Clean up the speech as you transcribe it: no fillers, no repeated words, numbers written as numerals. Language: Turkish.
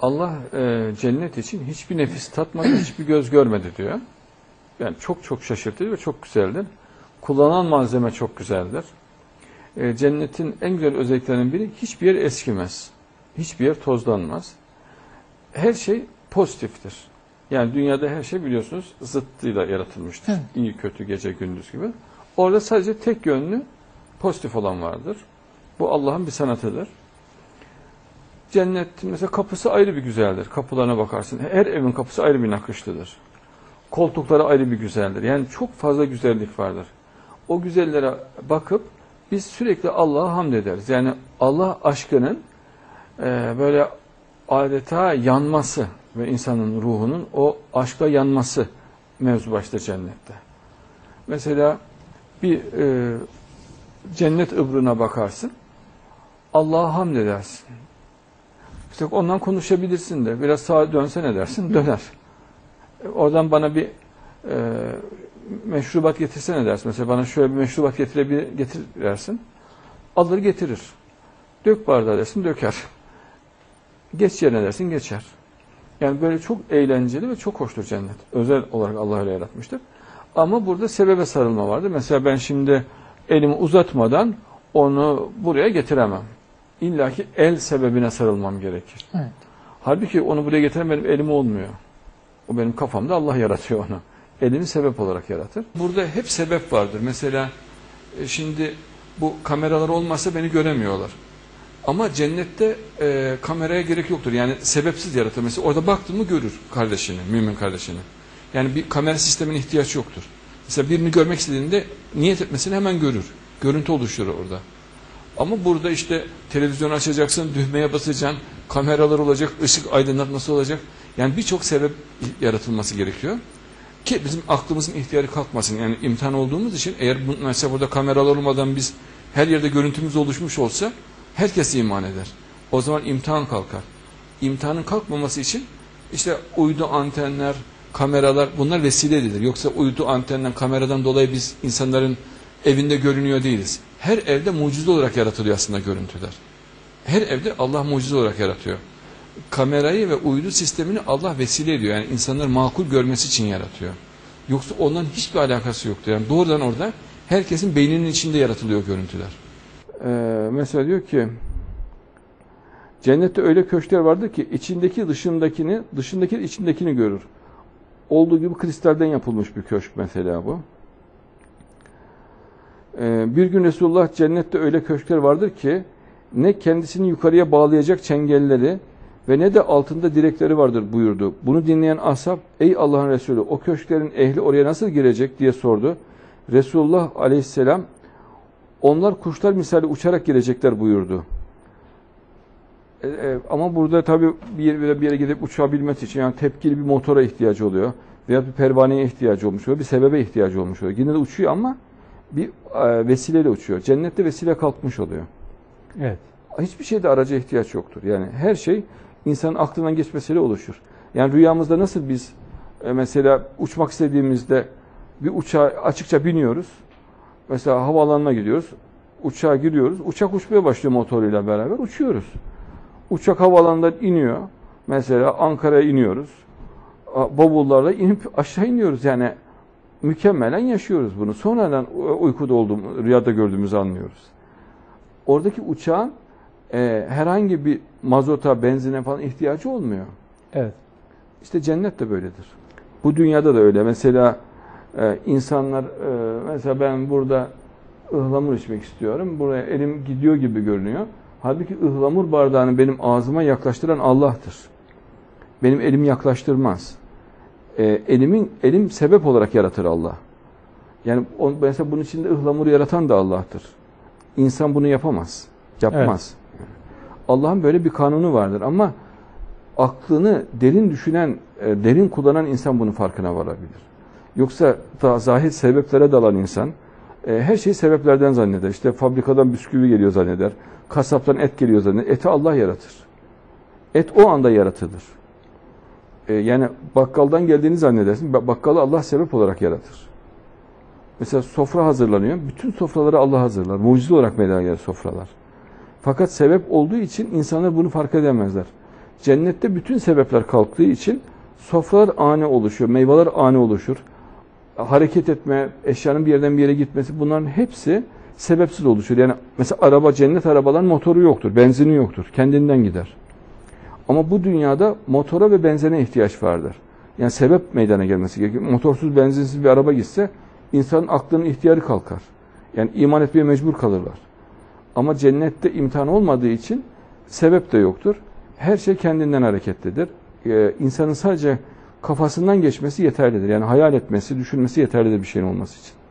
Allah cennet için hiçbir nefis tatmadı, hiçbir göz görmedi diyor. Yani çok çok şaşırtıcı ve çok güzeldir. Kullanılan malzeme çok güzeldir. Cennetin en güzel özelliklerinden biri, hiçbir yer eskimez. Hiçbir yer tozlanmaz. Her şey pozitiftir. Yani dünyada her şey biliyorsunuz zıttıyla yaratılmıştır. Evet. İyi, kötü, gece, gündüz gibi. Orada sadece tek yönlü pozitif olan vardır. Bu Allah'ın bir sanatıdır. Cennetin mesela kapısı ayrı bir güzeldir. Kapılarına bakarsın. Her evin kapısı ayrı bir nakışlıdır. Koltukları ayrı bir güzeldir. Yani çok fazla güzellik vardır. O güzellere bakıp biz sürekli Allah'a hamd ederiz. Yani Allah aşkının böyle adeta yanması ve insanın ruhunun o aşkla yanması mevzu başta cennette. Mesela bir cennet ıbrına bakarsın, Allah'a hamd edersin. İşte ondan konuşabilirsin de, biraz sağa dönsene dersin, döner. Oradan bana bir meşrubat getirsene dersin. Mesela bana şöyle bir meşrubat getir dersin. Alır getirir. Dök bardağı dersin, döker. Geç yerine dersin, geçer. Yani böyle çok eğlenceli ve çok hoştur cennet. Özel olarak Allah öyle yaratmıştır. Ama burada sebebe sarılma vardır. Mesela ben şimdi elimi uzatmadan onu buraya getiremem. İlla ki el sebebine sarılmam gerekir. Evet. Halbuki onu buraya getiren benim elim olmuyor. O benim kafamda, Allah yaratıyor onu. Elimi sebep olarak yaratır. Burada hep sebep vardır. Mesela şimdi bu kameralar olmazsa beni göremiyorlar. Ama cennette kameraya gerek yoktur. Yani sebepsiz yaratır. Mesela orada baktın mı görür kardeşini, mümin kardeşini. Yani bir kamera sistemine ihtiyaç yoktur. Mesela birini görmek istediğinde niyet etmesini hemen görür. Görüntü oluşur orada. Ama burada işte televizyon açacaksın, düğmeye basacaksın, kameralar olacak, ışık aydınlatması olacak. Yani birçok sebep yaratılması gerekiyor. Ki bizim aklımızın ihtiyarı kalkmasın. Yani imtihan olduğumuz için eğer mesela burada kameralar olmadan biz her yerde görüntümüz oluşmuş olsa herkes iman eder. O zaman imtihan kalkar. İmtihanın kalkmaması için işte uydu antenler, kameralar bunlar vesile edilir. Yoksa uydu antenden, kameradan dolayı biz insanların evinde görünüyor değiliz. Her evde mucize olarak yaratılıyor aslında görüntüler. Her evde Allah mucize olarak yaratıyor. Kamerayı ve uydu sistemini Allah vesile ediyor. Yani insanlar makul görmesi için yaratıyor. Yoksa ondan hiçbir alakası yoktur. Yani doğrudan orada herkesin beyninin içinde yaratılıyor görüntüler. Mesela diyor ki cennette öyle köşkler vardır ki içindeki dışındakini, dışındaki içindekini görür. Olduğu gibi kristalden yapılmış bir köşk mesela bu. Bir gün Resulullah cennette öyle köşkler vardır ki ne kendisini yukarıya bağlayacak çengelleri ve ne de altında direkleri vardır buyurdu. Bunu dinleyen ashab, ey Allah'ın Resulü o köşklerin ehli oraya nasıl girecek diye sordu. Resulullah aleyhisselam onlar kuşlar misali uçarak girecekler buyurdu. Ama burada tabii bir yere gidip uçabilmesi için yani tepkili bir motora ihtiyacı oluyor. Veya bir pervaneye ihtiyacı olmuş oluyor. Bir sebebe ihtiyacı olmuş oluyor. Yine de uçuyor ama bir vesileyle uçuyor. Cennette vesile kalkmış oluyor. Evet. Hiçbir şeyde araca ihtiyaç yoktur. Yani her şey insanın aklından geçmesiyle oluşur. Yani rüyamızda nasıl biz mesela uçmak istediğimizde bir uçağa açıkça biniyoruz. Mesela havaalanına gidiyoruz. Uçağa giriyoruz. Uçak uçmaya başlıyor motoruyla beraber. Uçuyoruz. Uçak havaalanından iniyor. Mesela Ankara'ya iniyoruz. Bavullarla inip aşağı iniyoruz. Yani mükemmelen yaşıyoruz bunu. Sonradan uykuda rüyada gördüğümüzü anlıyoruz. Oradaki uçağın herhangi bir mazota, benzine falan ihtiyacı olmuyor. Evet. İşte cennet de böyledir. Bu dünyada da öyle. Mesela insanlar, mesela ben burada ıhlamur içmek istiyorum. Buraya elim gidiyor gibi görünüyor. Halbuki ıhlamur bardağını benim ağzıma yaklaştıran Allah'tır. Benim elim yaklaştırmaz. Elim sebep olarak yaratır Allah. Yani mesela bunun içinde ıhlamuru yaratan da Allah'tır. İnsan bunu yapamaz. Yapmaz. Evet. Allah'ın böyle bir kanunu vardır ama aklını derin düşünen, derin kullanan insan bunun farkına varabilir. Yoksa zahir sebeplere dalan insan her şeyi sebeplerden zanneder. İşte fabrikadan bisküvi geliyor zanneder. Kasaptan et geliyor zanneder. Eti Allah yaratır. Et o anda yaratılır. Yani bakkaldan geldiğini zannedersin. Bakkalı Allah sebep olarak yaratır. Mesela sofra hazırlanıyor. Bütün sofraları Allah hazırlar. Mucize olarak meydana gelir sofralar. Fakat sebep olduğu için insanlar bunu fark edemezler. Cennette bütün sebepler kalktığı için sofralar ani oluşuyor, meyveler ani oluşur. Hareket etme, eşyanın bir yerden bir yere gitmesi, bunların hepsi sebepsiz oluşur. Yani mesela araba, cennet arabaların motoru yoktur, benzini yoktur, kendinden gider. Ama bu dünyada motora ve benzine ihtiyaç vardır. Yani sebep meydana gelmesi gerekiyor. Motorsuz, benzinsiz bir araba gitse insanın aklının ihtiyarı kalkar. Yani iman etmeye mecbur kalırlar. Ama cennette imtihan olmadığı için sebep de yoktur. Her şey kendinden hareketlidir. İnsanın sadece kafasından geçmesi yeterlidir. Yani hayal etmesi, düşünmesi yeterlidir bir şeyin olması için.